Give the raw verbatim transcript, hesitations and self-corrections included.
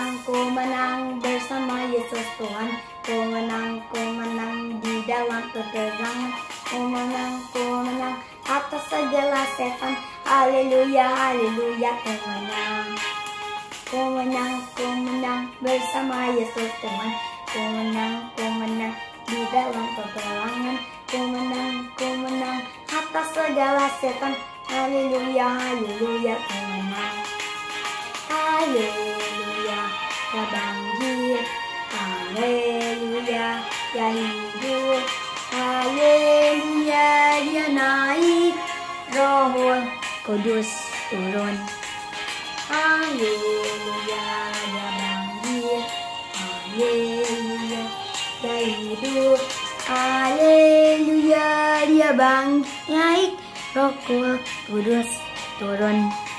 menang, ku menang bersama Yesus Tuhan. Ku menang, ku menang di dalam peperangan. Ku menang, ku menang atas segala setan. Haleluya, haleluya, ku menang. Ku menang, ku menang bersama Yesus Tuhan. Ku menang, ku menang di dalam peperangan. Ku menang, ku menang atas segala setan. Haleluya, haleluya, ku menang. Haleluya, ya banjir. Haleluya, ya hidup. Haleluya, dia naik. Roh Kudus turun. Haleluya, ya banjir. Haleluya, ya hidup. Haleluya, dia bangkit naik. Roh Kudus turun.